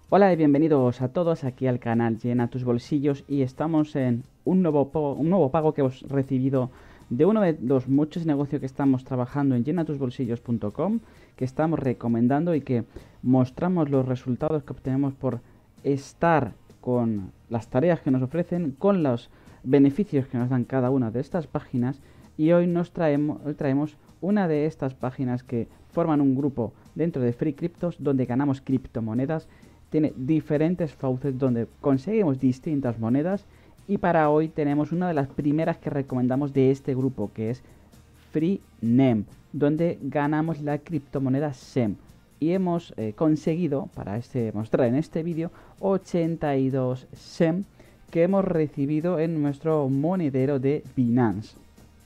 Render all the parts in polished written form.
Hola y bienvenidos a todos aquí al canal Llena tus bolsillos y estamos en un nuevo pago que hemos recibido de uno de los muchos negocios que estamos trabajando en llenatusbolsillos.com, que estamos recomendando y que mostramos los resultados que obtenemos por estar con las tareas que nos ofrecen, con los beneficios que nos dan cada una de estas páginas. Y hoy traemos una de estas páginas que forman un grupo dentro de Free Cryptos donde ganamos criptomonedas. Tiene diferentes faucets donde conseguimos distintas monedas, y para hoy tenemos una de las primeras que recomendamos de este grupo, que es FreeNEM, donde ganamos la criptomoneda SEM. Y hemos conseguido, para mostrar en este vídeo, 82 SEM que hemos recibido en nuestro monedero de Binance.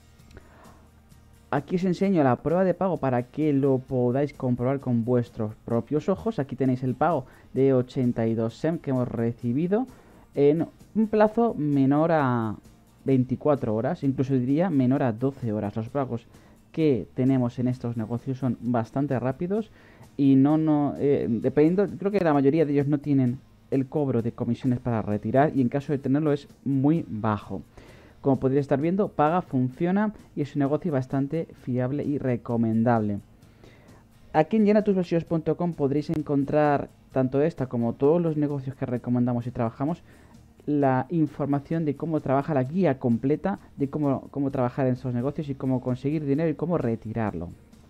Aquí os enseño la prueba de pago para que lo podáis comprobar con vuestros propios ojos. Aquí tenéis el pago de 82 SEM que hemos recibido en un plazo menor a 24 horas, incluso diría menor a 12 horas. Los pagos que tenemos en estos negocios son bastante rápidos y dependiendo, creo que la mayoría de ellos no tienen el cobro de comisiones para retirar, y en caso de tenerlo es muy bajo. Como podréis estar viendo, paga, funciona y es un negocio bastante fiable y recomendable. Aquí en llenatusbolsillos.com podréis encontrar tanto esta como todos los negocios que recomendamos y trabajamos, la información de cómo trabaja, la guía completa de cómo trabajar en estos negocios y cómo conseguir dinero y cómo retirarlo.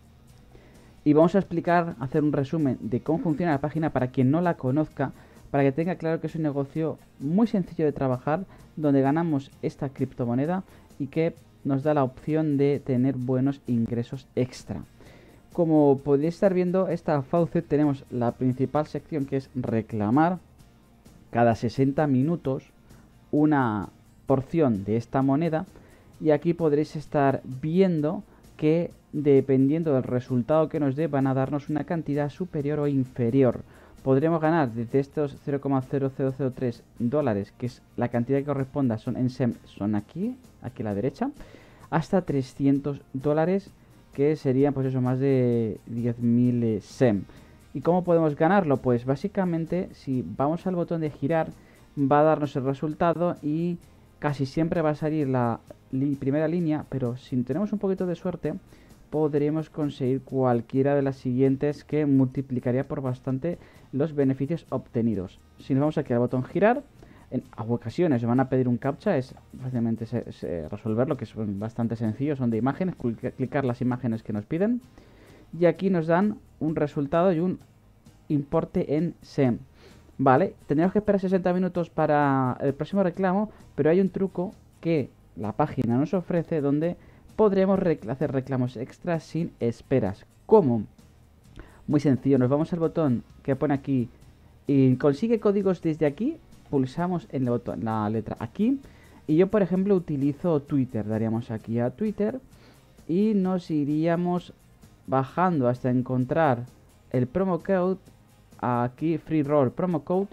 Y vamos a hacer un resumen de cómo funciona la página para quien no la conozca, para que tenga claro que es un negocio muy sencillo de trabajar, donde ganamos esta criptomoneda y que nos da la opción de tener buenos ingresos extra. Como podéis estar viendo, esta faucet tenemos la principal sección, que es reclamar cada 60 minutos una porción de esta moneda, y aquí podréis estar viendo que dependiendo del resultado que nos dé van a darnos una cantidad superior o inferior. Podremos ganar desde estos 0,0003 dólares, que es la cantidad que corresponda, son en SEM, son aquí a la derecha, hasta 300 dólares, que serían pues eso, más de 10.000 SEM. ¿Y cómo podemos ganarlo? Pues básicamente si vamos al botón de girar va a darnos el resultado y casi siempre va a salir la primera línea, pero si tenemos un poquito de suerte podremos conseguir cualquiera de las siguientes, que multiplicaría por bastante los beneficios obtenidos. Si nos vamos aquí al botón girar, en ocasiones van a pedir un captcha, es fácilmente resolverlo, que son bastante sencillos, son de imágenes, clicar las imágenes que nos piden, y aquí nos dan un resultado y un importe en SEM. Vale, tendríamos que esperar 60 minutos para el próximo reclamo, pero hay un truco que la página nos ofrece donde podremos hacer reclamos extras sin esperas. ¿Cómo? Muy sencillo, nos vamos al botón que pone aquí y consigue códigos desde aquí, pulsamos en el botón, la letra aquí, y yo por ejemplo utilizo Twitter, daríamos aquí a Twitter y nos iríamos bajando hasta encontrar el promo code, aquí free roll promo code,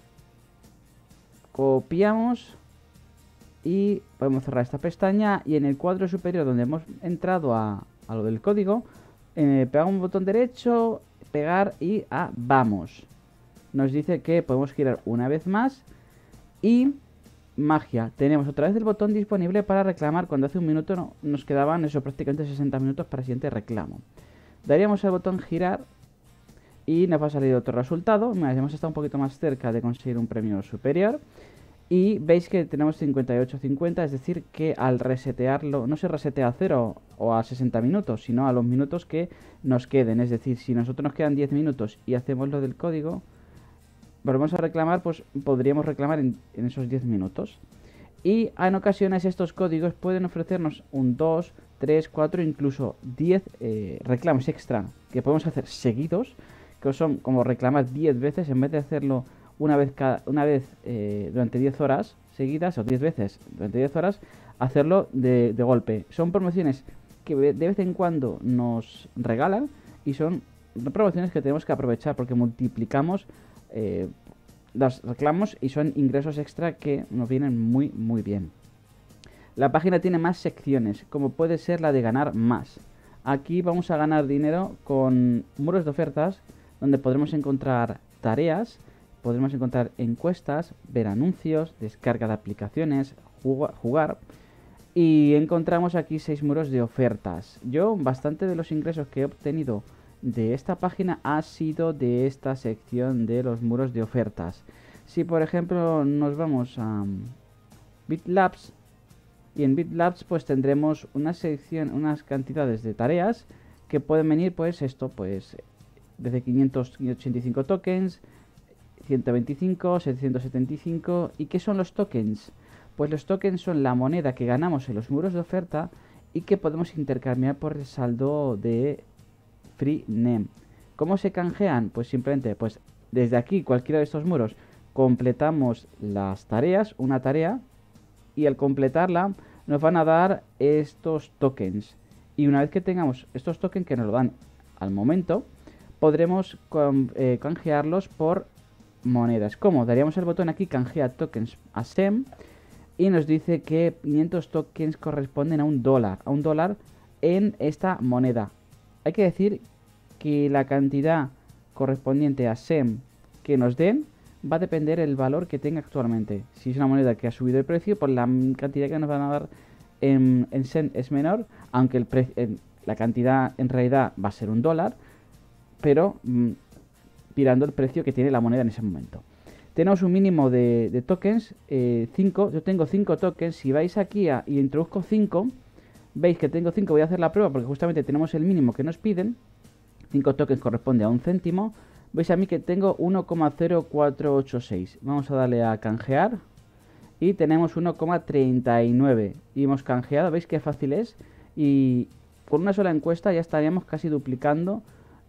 copiamos y podemos cerrar esta pestaña, y en el cuadro superior donde hemos entrado a lo del código, pegamos un botón derecho, pegar y vamos. Nos dice que podemos girar una vez más y magia, tenemos otra vez el botón disponible para reclamar cuando hace un minuto nos quedaban eso, prácticamente 60 minutos para el siguiente reclamo. Daríamos al botón girar y nos va a salir otro resultado. Hemos estado un poquito más cerca de conseguir un premio superior. Y veis que tenemos 58.50, es decir que al resetearlo, no se resetea a 0 o a 60 minutos, sino a los minutos que nos queden. Es decir, si nosotros nos quedan 10 minutos y hacemos lo del código, volvemos a reclamar, pues podríamos reclamar en esos 10 minutos. Y en ocasiones estos códigos pueden ofrecernos un 2, 3, 4, incluso 10 reclamos extra que podemos hacer seguidos, que son como reclamar 10 veces en vez de hacerlo una vez durante 10 horas seguidas, o 10 veces durante 10 horas, hacerlo de golpe. Son promociones que de vez en cuando nos regalan y son promociones que tenemos que aprovechar porque multiplicamos los reclamos y son ingresos extra que nos vienen muy muy bien. La página tiene más secciones, como puede ser la de ganar más. Aquí vamos a ganar dinero con muros de ofertas, donde podremos encontrar tareas podremos encontrar encuestas, ver anuncios, descarga de aplicaciones, jugar. Y encontramos aquí 6 muros de ofertas. Yo, bastante de los ingresos que he obtenido de esta página ha sido de esta sección de los muros de ofertas. Si por ejemplo nos vamos a BitLabs, y en BitLabs pues tendremos una sección, unas cantidades de tareas que pueden venir pues esto, pues desde 585 tokens, 125, 775. ¿Y qué son los tokens? Pues los tokens son la moneda que ganamos en los muros de oferta y que podemos intercambiar por el saldo de FreeNem. ¿Cómo se canjean? Pues simplemente, pues desde aquí, cualquiera de estos muros, completamos las tareas, una tarea, y al completarla nos van a dar estos tokens. Y una vez que tengamos estos tokens que nos lo dan al momento, podremos canjearlos por monedas. ¿Cómo? Daríamos el botón aquí, canjea tokens a SEM, y nos dice que 500 tokens corresponden a $1 en esta moneda. Hay que decir que la cantidad correspondiente a SEM que nos den va a depender del valor que tenga actualmente. Si es una moneda que ha subido el precio, pues la cantidad que nos van a dar en SEM es menor, aunque la cantidad en realidad va a ser $1, pero mirando el precio que tiene la moneda en ese momento. Tenemos un mínimo de tokens, 5. Yo tengo 5 tokens. Si vais aquí y introduzco 5, veis que tengo 5. Voy a hacer la prueba porque justamente tenemos el mínimo que nos piden. 5 tokens corresponde a 1 céntimo. Veis a mí que tengo 1,0486. Vamos a darle a canjear. Y tenemos 1,39. Y hemos canjeado. ¿Veis qué fácil es? Y con una sola encuesta ya estaríamos casi duplicando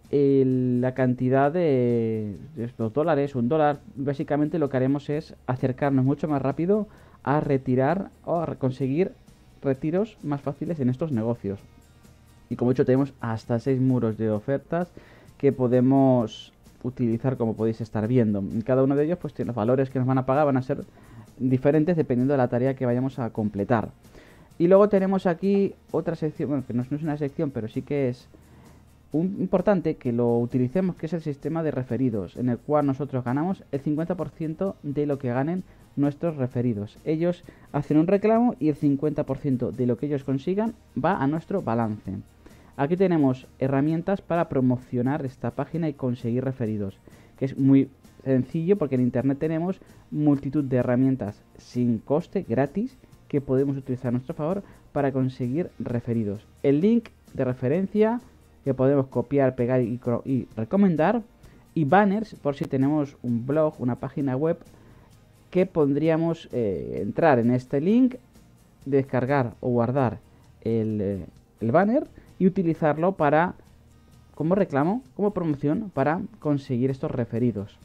la cantidad de estos dólares, $1. Básicamente lo que haremos es acercarnos mucho más rápido a retirar o a conseguir retiros más fáciles en estos negocios. Y como he dicho, tenemos hasta 6 muros de ofertas que podemos utilizar, como podéis estar viendo. En cada uno de ellos pues los valores que nos van a pagar van a ser diferentes dependiendo de la tarea que vayamos a completar. Y luego tenemos aquí otra sección, bueno, que no es una sección, pero sí que es importante que lo utilicemos, que es el sistema de referidos, en el cual nosotros ganamos el 50% de lo que ganen nuestros referidos. Ellos hacen un reclamo y el 50% de lo que ellos consigan va a nuestro balance. Aquí tenemos herramientas para promocionar esta página y conseguir referidos, que es muy sencillo porque en internet tenemos multitud de herramientas sin coste, gratis, que podemos utilizar a nuestro favor para conseguir referidos. El link de referencia que podemos copiar, pegar y recomendar, y banners por si tenemos un blog, una página web, que pondríamos entrar en este link, descargar o guardar el banner y utilizarlo para como reclamo, como promoción para conseguir estos referidos.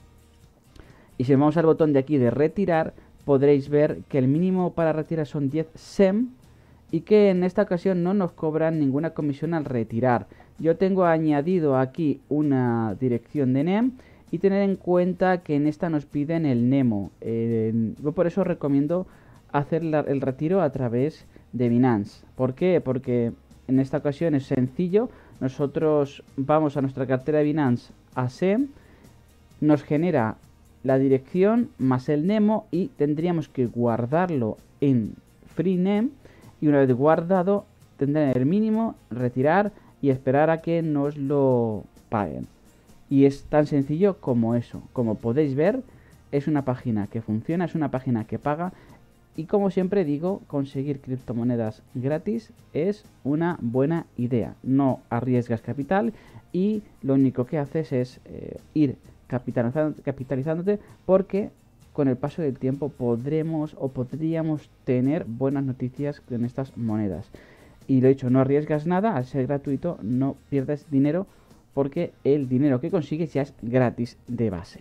Y si vamos al botón de aquí de retirar, podréis ver que el mínimo para retirar son 10 SEM y que en esta ocasión no nos cobran ninguna comisión al retirar. Yo tengo añadido aquí una dirección de NEM y tener en cuenta que en esta nos piden el Nemo. Yo por eso recomiendo hacer el retiro a través de Binance. ¿Por qué? Porque en esta ocasión es sencillo. Nosotros vamos a nuestra cartera de Binance a SEM, nos genera la dirección más el Nemo y tendríamos que guardarlo en FreeNem, y una vez guardado tendrán el mínimo, retirar y esperar a que nos lo paguen. Y es tan sencillo como eso. Como podéis ver, es una página que funciona, es una página que paga. Y como siempre digo, conseguir criptomonedas gratis es una buena idea. No arriesgas capital y lo único que haces es ir capitalizándote, porque con el paso del tiempo podríamos tener buenas noticias en estas monedas. Y lo he dicho, no arriesgas nada, al ser gratuito no pierdes dinero, porque el dinero que consigues ya es gratis de base.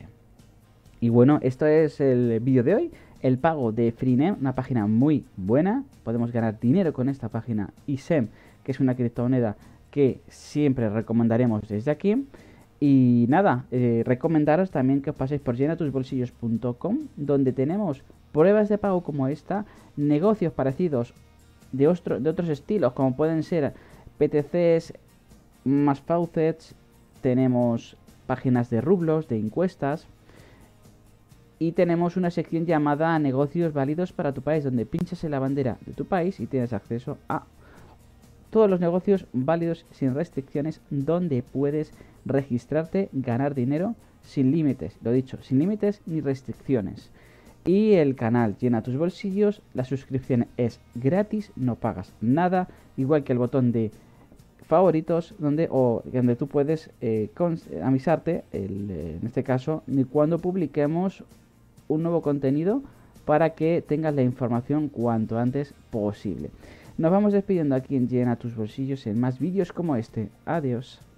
Y bueno, esto es el vídeo de hoy, el pago de FreeNem, una página muy buena. Podemos ganar dinero con esta página, y SEM, que es una criptomoneda que siempre recomendaremos desde aquí. Y nada, recomendaros también que os paséis por llenatusbolsillos.com, donde tenemos pruebas de pago como esta, negocios parecidos de otros estilos, como pueden ser PTCs, más faucets, tenemos páginas de rublos, de encuestas, Y tenemos una sección llamada negocios válidos para tu país, donde pinchas en la bandera de tu país y tienes acceso a todos los negocios válidos sin restricciones, donde puedes registrarte, ganar dinero sin límites, lo dicho, sin límites ni restricciones. Y el canal Llena tus bolsillos, la suscripción es gratis, no pagas nada, igual que el botón de favoritos donde tú puedes avisarte, en este caso, cuando publiquemos un nuevo contenido para que tengas la información cuanto antes posible. Nos vamos despidiendo aquí en Llena tus bolsillos en más vídeos como este. Adiós.